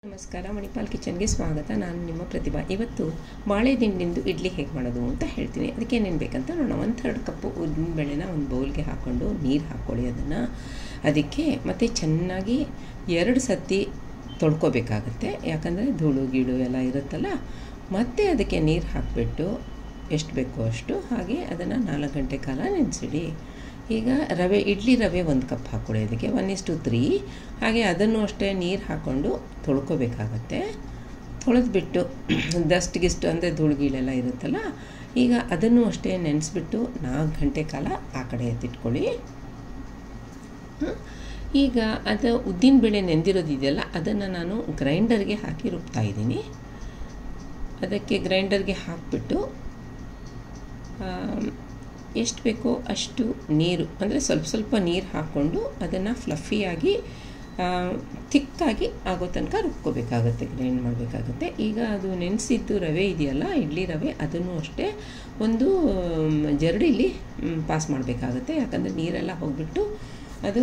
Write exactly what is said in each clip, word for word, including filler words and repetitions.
ನಮಸ್ಕಾರ, ಮಣಿಪಾಲ್ ಕಿಚನ್ಗೆ ಸ್ವಾಗತ. ನಾನು ನಿಮ್ಮ ಪ್ರತಿಭಾ. ಇವತ್ತು ಬಾಳೆ ದಿಂಡಿಂದು ಇಡ್ಲಿ ಹೇಗೆ ಮಾಡೋದು ಅಂತ ಹೇಳ್ತೀನಿ. ಅದಕ್ಕೆ ಏನೇನು ಬೇಕಂತ ನೋಡೋಣ. ಒಂದು ಥರ್ಡ್ ಕಪ್ಪು ಉದ್ದಿನ ಬೇಳೆನ ಒಂದು ಬೌಲ್ಗೆ ಹಾಕ್ಕೊಂಡು ನೀರು ಹಾಕ್ಕೊಳ್ಳಿ. ಅದನ್ನು ಅದಕ್ಕೆ ಮತ್ತು ಚೆನ್ನಾಗಿ ಎರಡು ಸತಿ ತೊಳ್ಕೊಬೇಕಾಗತ್ತೆ, ಯಾಕಂದರೆ ಧೂಳು ಗೀಳು ಎಲ್ಲ ಇರುತ್ತಲ್ಲ. ಮತ್ತು ಅದಕ್ಕೆ ನೀರು ಹಾಕಿಬಿಟ್ಟು ಎಷ್ಟು ಬೇಕೋ ಅಷ್ಟು ಹಾಗೆ ಅದನ್ನು ನಾಲ್ಕು ಗಂಟೆ ಕಾಲ ನೆನೆಸಿಡಿ. ಈಗ ರವೆ ಇಡ್ಲಿ ರವೆ ಒಂದು ಕಪ್ ಹಾಕ್ಕೊಳ್ಳಿ, ಅದಕ್ಕೆ ಒನ್ ಇಸ್ ಟು ತ್ರೀ. ಹಾಗೆ ಅದನ್ನು ಅಷ್ಟೇ ನೀರು ಹಾಕ್ಕೊಂಡು ತೊಳ್ಕೊಬೇಕಾಗತ್ತೆ. ತೊಳೆದ್ಬಿಟ್ಟು ದಸ್ಟ್ಗಿಷ್ಟು ಅಂದರೆ ಧೂಳುಗೀಳೆಲ್ಲ ಇರುತ್ತಲ್ಲ, ಈಗ ಅದನ್ನು ಅಷ್ಟೇ ನೆನೆಸ್ಬಿಟ್ಟು ನಾಲ್ಕು ಗಂಟೆ ಕಾಲ ಆ ಕಡೆ ಎತ್ತಿಟ್ಕೊಳ್ಳಿ. ಈಗ ಅದು ಉದ್ದಿನ ಬೇಳೆ ನೆಂದಿರೋದಿದೆಯಲ್ಲ, ಅದನ್ನು ನಾನು ಗ್ರೈಂಡರ್ಗೆ ಹಾಕಿ ರುಬ್ತಾಯಿದ್ದೀನಿ. ಅದಕ್ಕೆ ಗ್ರೈಂಡರ್ಗೆ ಹಾಕಿಬಿಟ್ಟು ಎಷ್ಟು ಬೇಕೋ ಅಷ್ಟು ನೀರು, ಅಂದರೆ ಸ್ವಲ್ಪ ಸ್ವಲ್ಪ ನೀರು ಹಾಕ್ಕೊಂಡು ಅದನ್ನು ಫ್ಲಫಿಯಾಗಿ ಥಿಕ್ಕಾಗಿ ಆಗೋ ತನಕ ರುಬ್ಕೋಬೇಕಾಗತ್ತೆ, ಗ್ರೈಂಡ್ ಮಾಡಬೇಕಾಗತ್ತೆ. ಈಗ ಅದು ನೆನೆಸಿದ್ದು ರವೆ ಇದೆಯಲ್ಲ, ಇಡ್ಲಿ ರವೆ, ಅದನ್ನು ಅಷ್ಟೇ ಒಂದು ಜರಡಿಲಿ ಪಾಸ್ ಮಾಡಬೇಕಾಗತ್ತೆ. ಯಾಕಂದರೆ ನೀರೆಲ್ಲ ಹೋಗಿಬಿಟ್ಟು ಅದು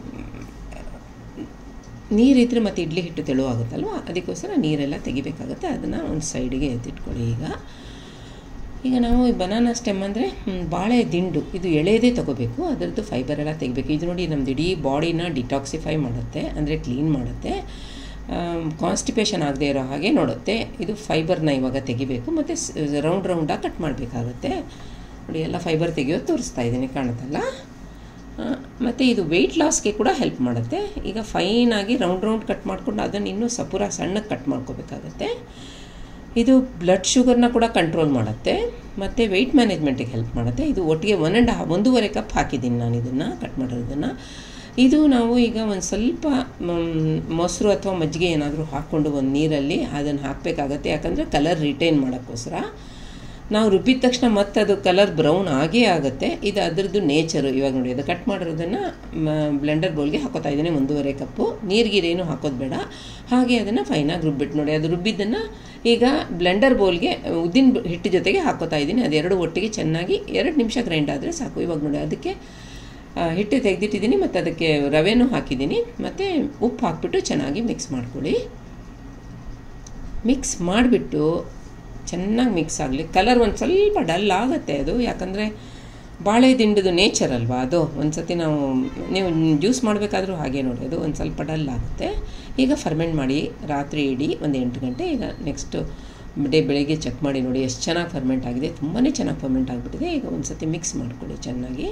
ನೀರಿದ್ದರೆ ಮತ್ತು ಇಡ್ಲಿ ಹಿಟ್ಟು ತೆಳುವಾಗುತ್ತಲ್ವ, ಅದಕ್ಕೋಸ್ಕರ ನೀರೆಲ್ಲ ತೆಗಿಬೇಕಾಗುತ್ತೆ. ಅದನ್ನು ಒಂದು ಸೈಡಿಗೆ ಎತ್ತಿಟ್ಕೊಳ್ಳಿ. ಈಗ ಈಗ ನಾವು ಈ ಬನಾನಾ ಸ್ಟೆಮ್ ಅಂದರೆ ಬಾಳೆ ದಿಂಡು, ಇದು ಎಳೆದೇ ತೊಗೋಬೇಕು, ಅದರದ್ದು ಫೈಬರ್ ಎಲ್ಲ ತೆಗಿಬೇಕು. ಇದು ನೋಡಿ ನಮ್ಮದು ಇಡೀ ಬಾಡಿನ ಡಿಟಾಕ್ಸಿಫೈ ಮಾಡುತ್ತೆ, ಅಂದರೆ ಕ್ಲೀನ್ ಮಾಡುತ್ತೆ, ಕಾನ್ಸ್ಟಿಪೇಷನ್ ಆಗದೆ ಇರೋ ಹಾಗೆ ನೋಡುತ್ತೆ. ಇದು ಫೈಬರ್ನ ಇವಾಗ ತೆಗಿಬೇಕು, ಮತ್ತು ರೌಂಡ್ ರೌಂಡಾಗಿ ಕಟ್ ಮಾಡಬೇಕಾಗತ್ತೆ. ನೋಡಿ ಎಲ್ಲ ಫೈಬರ್ ತೆಗಿಯೋದು ತೋರಿಸ್ತಾ ಇದ್ದೀನಿ, ಕಾಣುತ್ತಲ್ಲ. ಮತ್ತು ಇದು ವೆಯ್ಟ್ ಲಾಸ್ಗೆ ಕೂಡ ಹೆಲ್ಪ್ ಮಾಡುತ್ತೆ. ಈಗ ಫೈನಾಗಿ ರೌಂಡ್ ರೌಂಡ್ ಕಟ್ ಮಾಡಿಕೊಂಡು ಅದನ್ನು ಇನ್ನೂ ಸಪೂರ ಸಣ್ಣಕ್ಕೆ ಕಟ್ ಮಾಡ್ಕೋಬೇಕಾಗತ್ತೆ. ಇದು ಬ್ಲಡ್ ಶುಗರ್ನ ಕೂಡ ಕಂಟ್ರೋಲ್ ಮಾಡುತ್ತೆ ಮತ್ತು ವೆಯ್ಟ್ ಮ್ಯಾನೇಜ್ಮೆಂಟಿಗೆ ಹೆಲ್ಪ್ ಮಾಡುತ್ತೆ. ಇದು ಒಟ್ಟಿಗೆ ಒನ್ ಆ್ಯಂಡ್ ಹಾಫ್ ಒಂದೂವರೆ ಕಪ್ ಹಾಕಿದ್ದೀನಿ ನಾನು ಇದನ್ನು ಕಟ್ ಮಾಡಿರೋದನ್ನು. ಇದು ನಾವು ಈಗ ಒಂದು ಸ್ವಲ್ಪ ಮೊಸರು ಅಥವಾ ಮಜ್ಜಿಗೆ ಏನಾದರೂ ಹಾಕ್ಕೊಂಡು ಒಂದು ನೀರಲ್ಲಿ ಅದನ್ನು ಹಾಕಬೇಕಾಗತ್ತೆ, ಯಾಕಂದರೆ ಕಲರ್ ರಿಟೈನ್ ಮಾಡೋಕ್ಕೋಸ್ಕರ. ನಾವು ರುಬ್ಬಿದ ತಕ್ಷಣ ಮತ್ತೆ ಅದು ಕಲರ್ ಬ್ರೌನ್ ಆಗೇ ಆಗುತ್ತೆ, ಇದು ಅದರದ್ದು ನೇಚರು. ಇವಾಗ ನೋಡಿ ಅದು ಕಟ್ ಮಾಡಿರೋದನ್ನು ಬ್ಲೆಂಡರ್ ಬೌಲ್ಗೆ ಹಾಕೋತಾ ಇದ್ದೀನಿ, ಒಂದೂವರೆ ಕಪ್ಪು. ನೀರಿಗೀರೇನು ಹಾಕೋದು ಬೇಡ, ಹಾಗೆ ಅದನ್ನು ಫೈನಾಗಿ ರುಬ್ಬಿಟ್ಟು ನೋಡಿ. ಅದು ರುಬ್ಬಿದ್ದನ್ನು ಈಗ ಬ್ಲೆಂಡರ್ ಬೌಲ್ಗೆ ಉದ್ದಿನ ಹಿಟ್ಟು ಜೊತೆಗೆ ಹಾಕೋತಾ ಇದ್ದೀನಿ. ಅದೆರಡು ಒಟ್ಟಿಗೆ ಚೆನ್ನಾಗಿ ಎರಡು ನಿಮಿಷ ಗ್ರೈಂಡ್ ಆದರೆ ಸಾಕು. ಇವಾಗ ನೋಡಿ ಅದಕ್ಕೆ ಹಿಟ್ಟು ತೆಗೆದಿಟ್ಟಿದ್ದೀನಿ ಮತ್ತು ಅದಕ್ಕೆ ರವೆನೂ ಹಾಕಿದ್ದೀನಿ, ಮತ್ತು ಉಪ್ಪು ಹಾಕ್ಬಿಟ್ಟು ಚೆನ್ನಾಗಿ ಮಿಕ್ಸ್ ಮಾಡ್ಕೊಳ್ಳಿ. ಮಿಕ್ಸ್ ಮಾಡಿಬಿಟ್ಟು ಚೆನ್ನಾಗಿ ಮಿಕ್ಸ್ ಆಗಲಿ. ಕಲರ್ ಒಂದು ಸ್ವಲ್ಪ ಡಲ್ ಆಗುತ್ತೆ ಅದು, ಯಾಕಂದರೆ ಬಾಳೆ ದಿಂಡದು ನೇಚರ್ ಅಲ್ವಾ ಅದು. ಒಂದು ಸತಿ ನಾವು ನೀವು ಜ್ಯೂಸ್ ಮಾಡಬೇಕಾದ್ರೂ ಹಾಗೆ ನೋಡಿ, ಅದು ಒಂದು ಸ್ವಲ್ಪ ಡಲ್ ಆಗುತ್ತೆ. ಈಗ ಫರ್ಮೆಂಟ್ ಮಾಡಿ ರಾತ್ರಿ ಇಡಿ ಒಂದು ಎಂಟು ಗಂಟೆ. ಈಗ ನೆಕ್ಸ್ಟು ಡೇ ಬೆಳಗ್ಗೆ ಚೆಕ್ ಮಾಡಿ ನೋಡಿ ಎಷ್ಟು ಚೆನ್ನಾಗಿ ಫರ್ಮೆಂಟ್ ಆಗಿದೆ, ತುಂಬಾ ಚೆನ್ನಾಗಿ ಫರ್ಮೆಂಟ್ ಆಗಿಬಿಟ್ಟಿದೆ. ಈಗ ಒಂದು ಸತಿ ಮಿಕ್ಸ್ ಮಾಡಿಕೊಳ್ಳಿ ಚೆನ್ನಾಗಿ.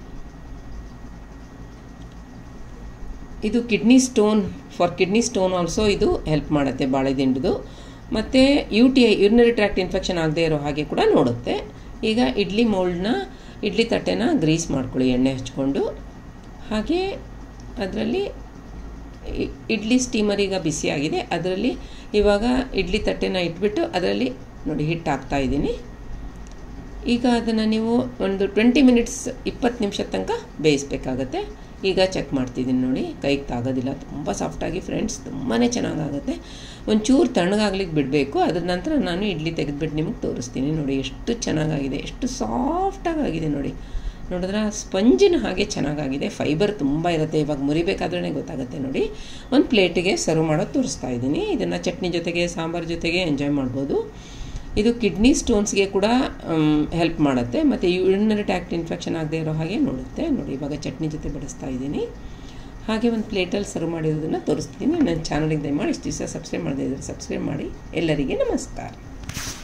ಇದು kidney stone, for kidney stone also ಇದು ಹೆಲ್ಪ್ ಮಾಡುತ್ತೆ ಬಾಳೆ ದಿಂಡದು. ಮತ್ತು U T I urinary tract infection ಆಗದೆ ಇರೋ ಹಾಗೆ ಕೂಡ ನೋಡುತ್ತೆ. ಈಗ ಇಡ್ಲಿ ಮೋಲ್ಡ್ನ ಇಡ್ಲಿ ತಟ್ಟೆನ ಗ್ರೀಸ್ ಮಾಡ್ಕೊಳ್ಳಿ ಎಣ್ಣೆ ಹಚ್ಕೊಂಡು. ಹಾಗೆ ಅದರಲ್ಲಿ ಇಡ್ಲಿ ಸ್ಟೀಮರ್ ಈಗ ಬಿಸಿಯಾಗಿದೆ, ಅದರಲ್ಲಿ ಇವಾಗ ಇಡ್ಲಿ ತಟ್ಟೆನ ಇಟ್ಬಿಟ್ಟು ಅದರಲ್ಲಿ ನೋಡಿ ಹಿಟ್ಟು ಹಾಕ್ತಾಯಿದ್ದೀನಿ. ಈಗ ಅದನ್ನು ನೀವು ಒಂದು ಟ್ವೆಂಟಿ ಮಿನಿಟ್ಸ್ ಇಪ್ಪತ್ತು ನಿಮಿಷದ ತನಕ ಬೇಯಿಸ್ಬೇಕಾಗತ್ತೆ. ಈಗ ಚೆಕ್ ಮಾಡ್ತಿದ್ದೀನಿ ನೋಡಿ, ಕೈಗೆ ತಾಗೋದಿಲ್ಲ, ತುಂಬ ಸಾಫ್ಟಾಗಿ ಫ್ರೆಂಡ್ಸ್, ತುಂಬಾ ಚೆನ್ನಾಗಾಗುತ್ತೆ. ಒಂಚೂರು ತಣ್ಣಗಾಗ್ಲಿಕ್ಕೆ ಬಿಡಬೇಕು. ಅದ್ರ ನಂತರ ನಾನು ಇಡ್ಲಿ ತೆಗೆದುಬಿಟ್ಟು ನಿಮಗೆ ತೋರಿಸ್ತೀನಿ. ನೋಡಿ ಎಷ್ಟು ಚೆನ್ನಾಗಾಗಿದೆ, ಎಷ್ಟು ಸಾಫ್ಟಾಗಿದೆ ನೋಡಿ. ನೋಡಿದ್ರೆ ಸ್ಪಂಜಿನ ಹಾಗೆ ಚೆನ್ನಾಗಾಗಿದೆ, ಫೈಬರ್ ತುಂಬ ಇರುತ್ತೆ. ಇವಾಗ ಮುರಿಬೇಕಾದ್ರೇ ಗೊತ್ತಾಗುತ್ತೆ ನೋಡಿ. ಒಂದು ಪ್ಲೇಟಿಗೆ ಸರ್ವ್ ಮಾಡೋದು ತೋರಿಸ್ತಾ ಇದ್ದೀನಿ. ಇದನ್ನು ಚಟ್ನಿ ಜೊತೆಗೆ ಸಾಂಬಾರು ಜೊತೆಗೆ ಎಂಜಾಯ್ ಮಾಡ್ಬೋದು. ಇದು ಕಿಡ್ನಿ ಸ್ಟೋನ್ಸ್ಗೆ ಕೂಡ ಹೆಲ್ಪ್ ಮಾಡುತ್ತೆ, ಮತ್ತು ಯೂರಿನರಿ ಟ್ರ್ಯಾಕ್ಟ್ ಇನ್ಫೆಕ್ಷನ್ ಆಗದೆ ಇರೋ ಹಾಗೆ ನೋಡುತ್ತೆ ನೋಡಿ. ಇವಾಗ ಚಟ್ನಿ ಜೊತೆ ಬಡಿಸ್ತಾ ಇದ್ದೀನಿ. ಹಾಗೆ ಒಂದು ಪ್ಲೇಟಲ್ಲಿ ಸರ್ವ್ ಮಾಡಿರೋದನ್ನು ತೋರಿಸ್ತೀನಿ. ನನ್ನ ಚಾನಲಿಗೆ ದಯಮಾಡಿ ಇಷ್ಟು ದಿವಸ ಸಬ್ಸ್ಕ್ರೈಬ್ ಮಾಡದೇ ಇದ್ದರೆ ಸಬ್ಸ್ಕ್ರೈಬ್ ಮಾಡಿ. ಎಲ್ಲರಿಗೆ ನಮಸ್ಕಾರ.